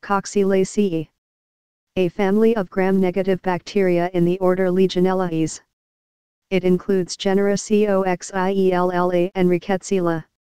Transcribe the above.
Coxiellaceae. A family of gram-negative bacteria in the order Legionella. It includes genera Coxiellae and Rickettsia.